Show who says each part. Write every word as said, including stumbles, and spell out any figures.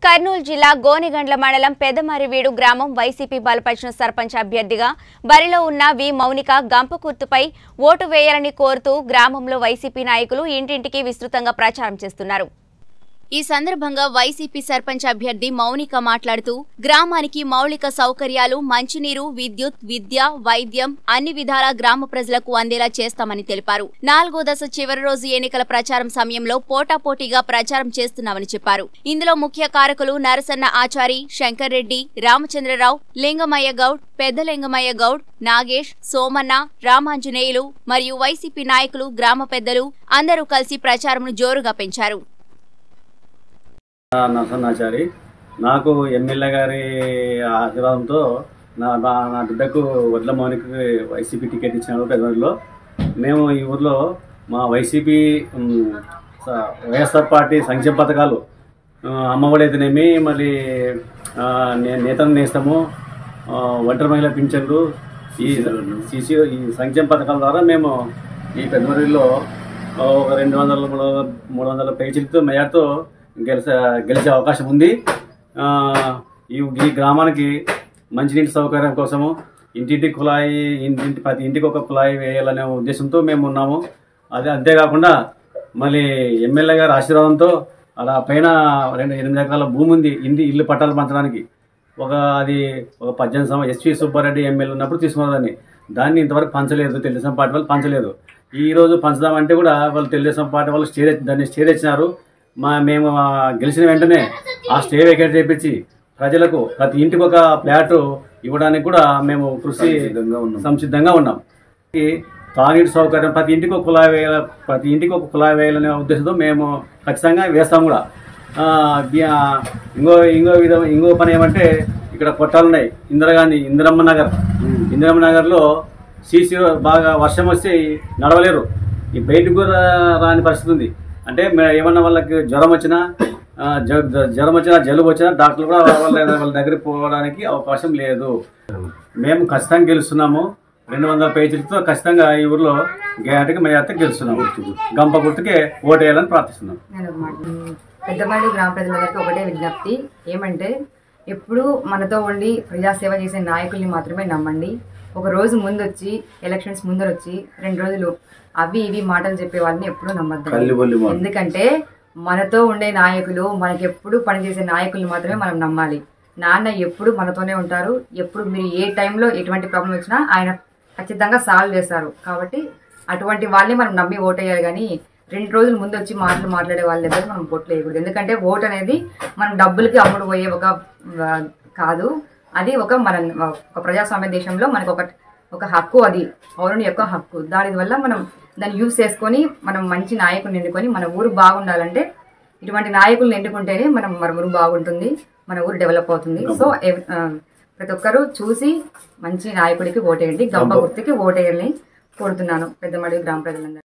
Speaker 1: కర్నూలు జిల్లా గోనెగండ్ల మండలం పెదమరివీడు గ్రామం వైసీపీ బలపరిచిన సర్పంచ్ అభ్యర్థిగా బరిలో ఉన్న వి మౌనిక గంపకుర్తుపై ఓటు వేయాలని కోరుతూ గ్రామంలో వైసీపీ నాయకులు ఇంటింటికి విస్తృతంగా ప్రచారం చేస్తున్నారు. ఈ సందర్భంగా వైసీపీ సర్పంచ్ అభ్యర్థి మౌనిక మాట్లాడుతూ గ్రామానికి మౌలిక సౌకర్యాలు, మంచినీరు, విద్యుత్, విద్య, వైద్యం అన్ని విధాల గ్రామ ప్రజలకు అందేలా చేస్తామని తెలిపారు. నాలుగో దశ చివరి రోజు ఎన్నికల ప్రచారం సమయంలో పోటాపోటీగా ప్రచారం చేస్తున్నామని చెప్పారు. ఇందులో ముఖ్య కారకులు నరసన్న ఆచారి, శంకర్ రెడ్డి, రామచంద్రరావు, లింగమయ్య గౌడ్, పెద్ద లింగమయ్య గౌడ్, నాగేష్, సోమన్న, రామాంజనేయులు మరియు వైసీపీ నాయకులు, గ్రామ పెద్దలు అందరూ కలిసి ప్రచారంను జోరుగా పెంచారు.
Speaker 2: నరసన్నాచారి నాకు ఎమ్మెల్యే గారి ఆశీర్వాదంతో నా నా బిడ్డకు వడ్ల మౌనికకి వైసీపీ టికెట్ ఇచ్చినారు. పెద్దలో మేము ఈ ఊర్లో మా వైసీపీ వైఎస్ఆర్ పార్టీ సంక్షేమ పథకాలు అమ్మఒడి అయితేనేమి, మళ్ళీ నేతను నేస్తాము, ఒంటరి మహిళ పింఛన్లు, ఈ సీసీ ఈ సంక్షేమ పథకాల ద్వారా మేము ఈ పెద్దమరిలో ఒక రెండు వందల మూడు మూడు వందల పేజీలతో మెజార్టీతో గెలిచే గెలిచే అవకాశం ఉంది. ఈ ఈ గ్రామానికి మంచినీటి సౌకర్యం కోసము ఇంటింటి కుళాయి ఇంటి ప్రతి ఇంటికి ఒక కుళాయి వేయాలనే ఉద్దేశంతో మేము ఉన్నాము. అదే అంతేకాకుండా మళ్ళీ ఎమ్మెల్యే గారి ఆశీర్వాదంతో అలా పైన రెండు ఎనిమిది ఎకరాల భూమి ఉంది ఇంటి ఇల్లు పట్టాలు పంచడానికి. ఒక అది ఒక పద్దెనిమిది సంవత్సరం ఎస్వి సుబ్బారెడ్డి ఎమ్మెల్యే ఉన్నప్పుడు తీసుకున్నదాన్ని దాన్ని ఇంతవరకు పంచలేదు, తెలుగుదేశం పార్టీ వాళ్ళు పంచలేదు. ఈరోజు పంచదామంటే కూడా వాళ్ళు తెలుగుదేశం పార్టీ వాళ్ళు స్టే దాన్ని స్టే తెచ్చినారు. మా మేము గెలిచిన వెంటనే ఆ స్టే వేకేట్ చేయించి ప్రజలకు ప్రతి ఇంటికి ఒక ఫ్లాట్ ఇవ్వడానికి కూడా మేము కృషి సంసిద్ధంగా ఉన్నాం. తాగునీటి సౌకర్యం ప్రతి ఇంటికి ఒక కుళాయి వేయాల ప్రతి ఇంటికి ఒక కుళాయి వేయాలనే ఉద్దేశంతో మేము ఖచ్చితంగా వేస్తాం కూడా. ఇంకో ఇంకో విధం ఇంకో పని ఏమంటే ఇక్కడ కొట్టాలు ఉన్నాయి. ఇందిరాగాంధీ ఇందిరమ్మ నగర్ ఇందిరమ్మ నగర్లో సీసీ బాగా వర్షం వస్తే నడవలేరు, ఈ బయటకు కూడా రాని పరిస్థితి ఉంది. అంటే ఏమన్నా వాళ్ళకి జ్వరం వచ్చినా జ్వరం వచ్చినా జలుబు వచ్చినా డాక్టర్లు కూడా వాళ్ళ వాళ్ళ దగ్గరికి పోవడానికి అవకాశం లేదు. మేము ఖచ్చితంగా గెలుస్తున్నాము. రెండు వందల పేజీలతో ఖచ్చితంగా ఈ ఊర్లో గ్యారెంటీగా మెజార్టీ గెలుస్తున్నాము. గంప గుర్తుకే ఓటు వేయాలని ప్రార్థిస్తున్నాం.
Speaker 3: పెద్దమరివీడు గ్రామ ప్రజలందరికీ ఒకటే విజ్ఞప్తి ఏమంటే, ఎప్పుడు మనతో ఉండి ప్రజాసేవ చేసే నాయకుల్ని మాత్రమే నమ్మండి. ఒక రోజు ముందు వచ్చి ఎలక్షన్స్ ముందర వచ్చి రెండు రోజులు అవి ఇవి మాటలు చెప్పే వాళ్ళని ఎప్పుడు నమ్మద్దు. ఎందుకంటే మనతో ఉండే నాయకులు, మనకి ఎప్పుడు పనిచేసే నాయకుల్ని మాత్రమే మనం నమ్మాలి. నాన్న ఎప్పుడు మనతోనే ఉంటారు. ఎప్పుడు మీరు ఏ టైంలో ఎటువంటి ప్రాబ్లం వచ్చినా ఆయన ఖచ్చితంగా సాల్వ్ చేస్తారు. కాబట్టి అటువంటి వాళ్ళని మనం నమ్మి ఓటేయాలి. కానీ రెండు రోజుల ముందు వచ్చి మాటలు మాట్లాడే వాళ్ళ దగ్గర మనం ఓట్లు వేయకూడదు. ఎందుకంటే ఓటు అనేది మనం డబ్బులకి అమ్ముడు పోయే ఒక కాదు, అది ఒక మన ఒక ప్రజాస్వామ్య దేశంలో మనకు ఒక ఒక హక్కు, అది పౌరుని యొక్క హక్కు. దాని వల్ల మనం దాన్ని యూజ్ చేసుకొని మనం మంచి నాయకులను ఎన్నుకొని మన ఊరు బాగుండాలంటే ఇటువంటి నాయకులను ఎన్నుకుంటేనే మనం మన ఊరు బాగుంటుంది, మన ఊరు డెవలప్ అవుతుంది. సో ప్రతి ఒక్కరూ చూసి మంచి నాయకుడికి ఓటేయండి, గంప గుర్తుకి ఓటేయాలని కోరుతున్నాను పెద్దమరివీడు గ్రామ ప్రజలందరూ.